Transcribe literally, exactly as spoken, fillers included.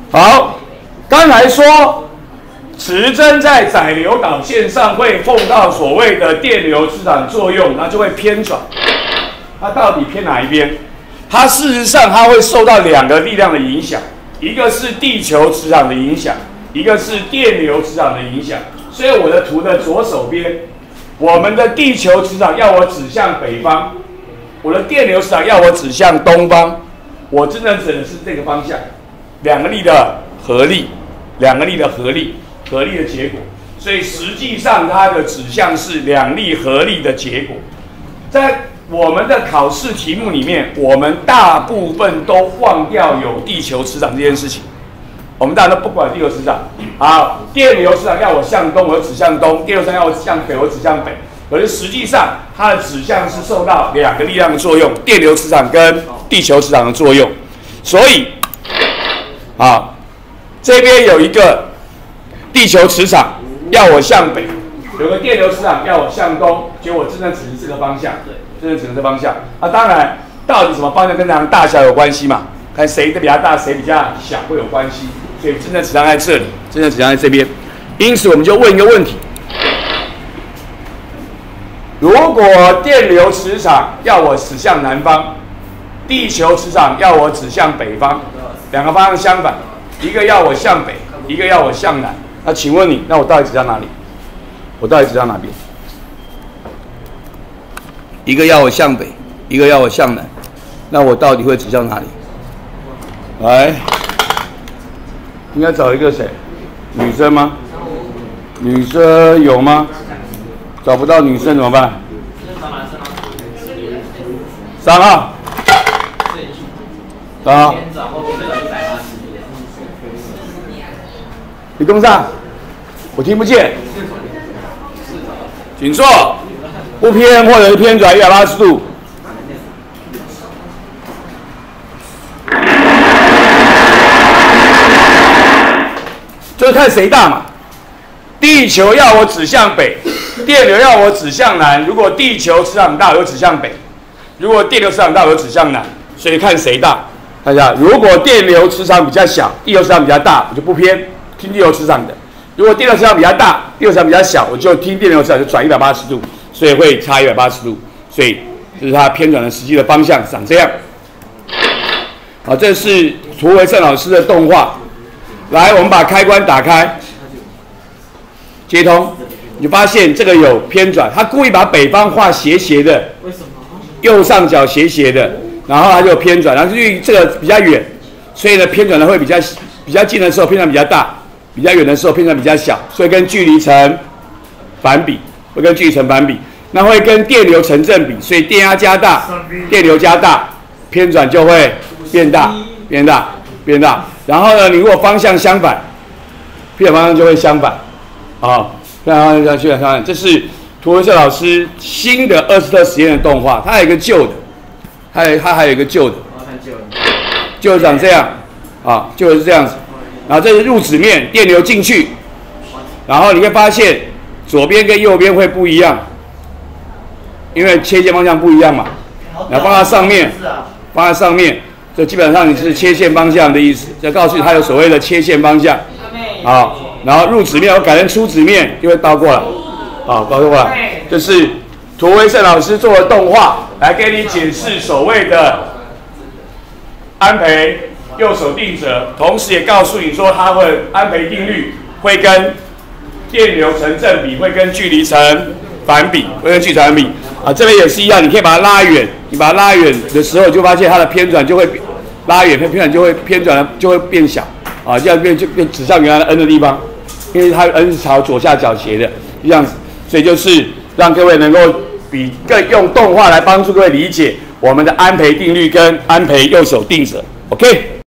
好，刚才说磁针在载流导线上会碰到所谓的电流磁场作用，那就会偏转。它到底偏哪一边？它事实上它会受到两个力量的影响，一个是地球磁场的影响，一个是电流磁场的影响。所以我的图的左手边，我们的地球磁场要我指向北方，我的电流磁场要我指向东方。我真的指的是这个方向，两个力的合力，两个力的合力，合力的结果。所以实际上它的指向是两力合力的结果。在我们的考试题目里面，我们大部分都忘掉有地球磁场这件事情。我们大家都不管地球磁场。好，电流磁场要我向东，我就指向东；电流磁场要我向北，我指向北。可是实际上，它的指向是受到两个力量的作用，电流磁场跟地球磁场的作用。所以，啊，这边有一个地球磁场要我向北，有个电流磁场要我向东，结果真的只是这个方向，真的只是这个方向。啊，当然，到底什么方向跟它大小有关系嘛？看谁的比较大，谁比较小会有关系。所以真的质量在这里，真的质量在这边。因此，我们就问一个问题。如果电流磁场要我指向南方，地球磁场要我指向北方，两个方向相反，一个要我向北，一个要我向南。那请问你，那我到底指向哪里？我到底指向哪边？一个要我向北，一个要我向南，那我到底会指向哪里？来，应该找一个谁？女生吗？女生有吗？找不到女生怎么办？三号，三号，李东上，我听不见，请坐，不偏或者是偏转一百八十度。就是看谁大嘛。地球要我指向北，电流要我指向南。如果地球磁场大，我就指向北；如果电流磁场大，我就指向南。所以看谁大。看一下，如果电流磁场比较小，地球磁场比较大，我就不偏，听地球磁场的；如果电流磁场比较大，地球磁场比较小，我就听电流磁场，就转一百八十度，所以会差一百八十度。所以这是它偏转的实际的方向，长这样。好，这是涂维胜老师的动画。来，我们把开关打开。接通，你就发现这个有偏转，他故意把北方画斜斜的，为什么？右上角斜斜的，然后它就偏转，然后因为这个比较远，所以呢偏转的会比较比较近的时候偏转比较大，比较远的时候偏转比较小，所以跟距离成反比，会跟距离成反比，那会跟电流成正比，所以电压加大，电流加大，偏转就会变大，变大，变大。然后呢，你如果方向相反，偏转方向就会相反。好，非常非常非常，这是涂维胜老师新的厄斯特实验的动画，它还有一个旧的，还有它还有一个旧的，旧的长这样，啊，旧的是这样子，然后这是入子面，电流进去，然后你会发现左边跟右边会不一样，因为切线方向不一样嘛，然后放在上面，放在上面，这基本上你是切线方向的意思，就告诉你它有所谓的切线方向，啊。然后入子面我改成出子面，就会倒过来，好，倒过来。这是涂维胜老师做的动画，来给你解释所谓的安培右手定则，同时也告诉你说，它会安培定律会跟电流成正比，会跟距离成反比，会跟距离成反比。啊，这边也是一样，你可以把它拉远，你把它拉远的时候，就发现它的偏转就会拉远，偏转就会偏转就会变小。啊，这样变就变指向原来的 n 的地方，因为它 n 是朝左下角斜的这样子，所以就是让各位能够比更用动画来帮助各位理解我们的安培定律跟安培右手定则 ，OK。